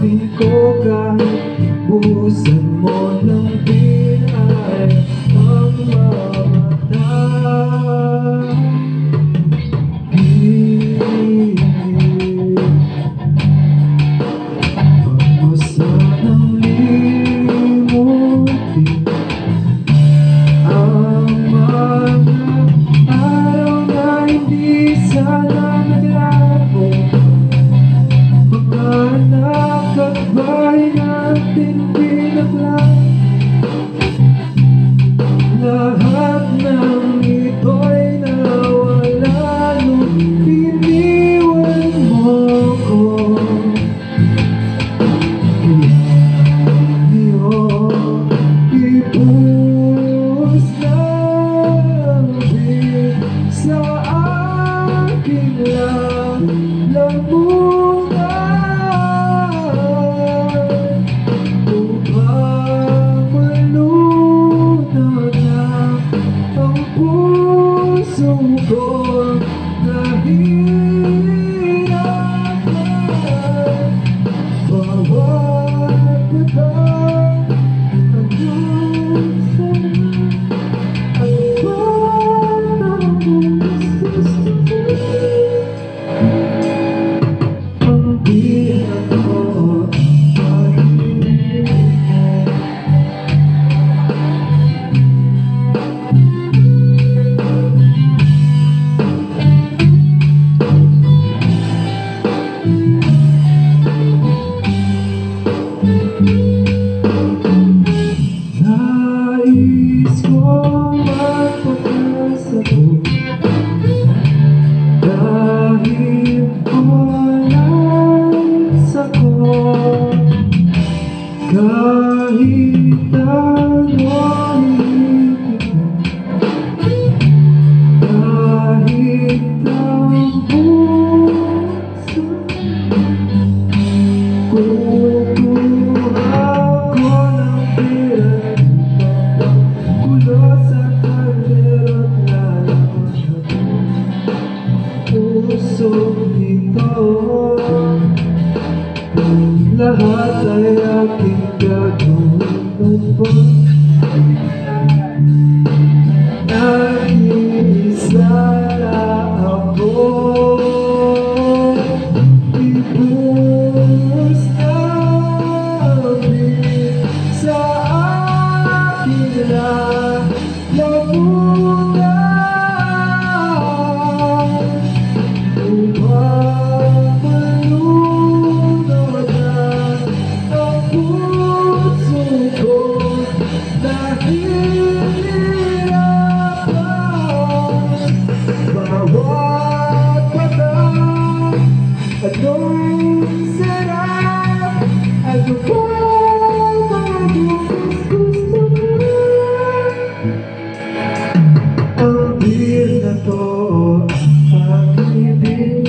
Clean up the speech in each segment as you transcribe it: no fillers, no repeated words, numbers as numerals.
damdamin ko kahit ibusan mo ng beerrr ang mamatay. Huwag mo sanang limutin ang mga araw na hindi sana naglabo. Mga anak at bahay natin pinaglan. Lahat ng ito'y nawala nung iniwan mo ko. Kaya ngayon, ibuhos ng beer sa aking lalamunan upang malunod na ang puso ko. Nahihirapan bawat patang hanggang sa ang batang gustos ko. Ang beerrr ko ay nais kong magpakasabog dahil walang sakot. Kahit ano'y kahit ang puso kukuha ko ng beerrr kulot sa kaldero't lalabas puso nito. Lahat ay aking gagawin pa. Nag-iisa na ako. Ibuhos ng beer sa aking lalamunan upang malunod na ang puso ko. Nahihirapan bawat patang anong sarap. Ano ba mga gusto mo? Ang beerrr na to ang ibig.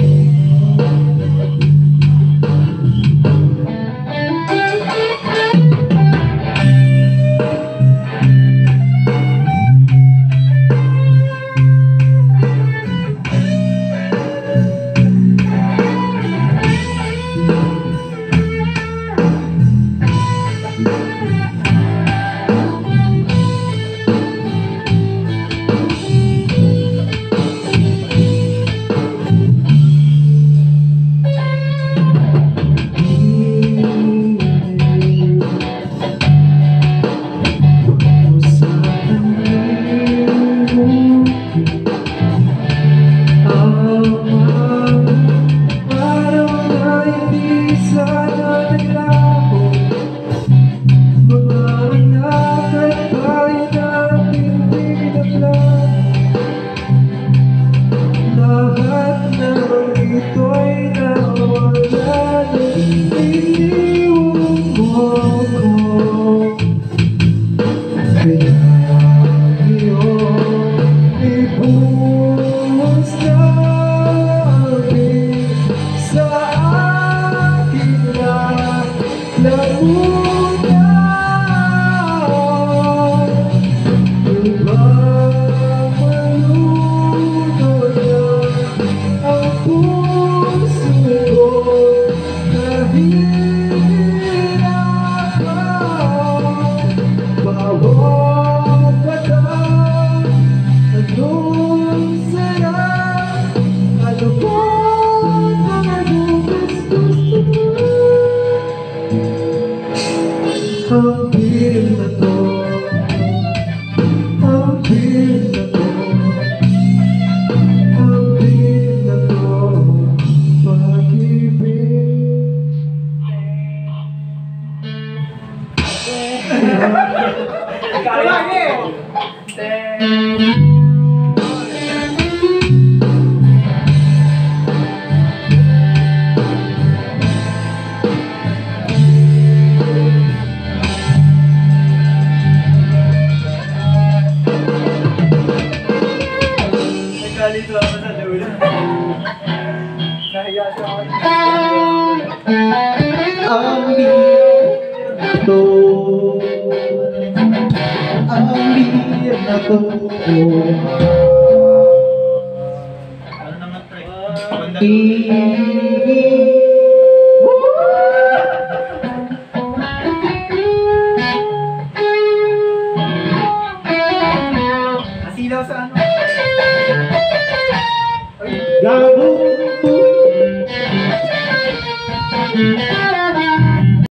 puso ko kahit Ang beer na to, ang beer na to, ang beer na to, pag-ibig. Lagi! Nagkalito ako sa dulo. Nahiya siya ako. Ang beer na to, ang beer na to. Ano naman pre? Nasilaw sa ano? Gabo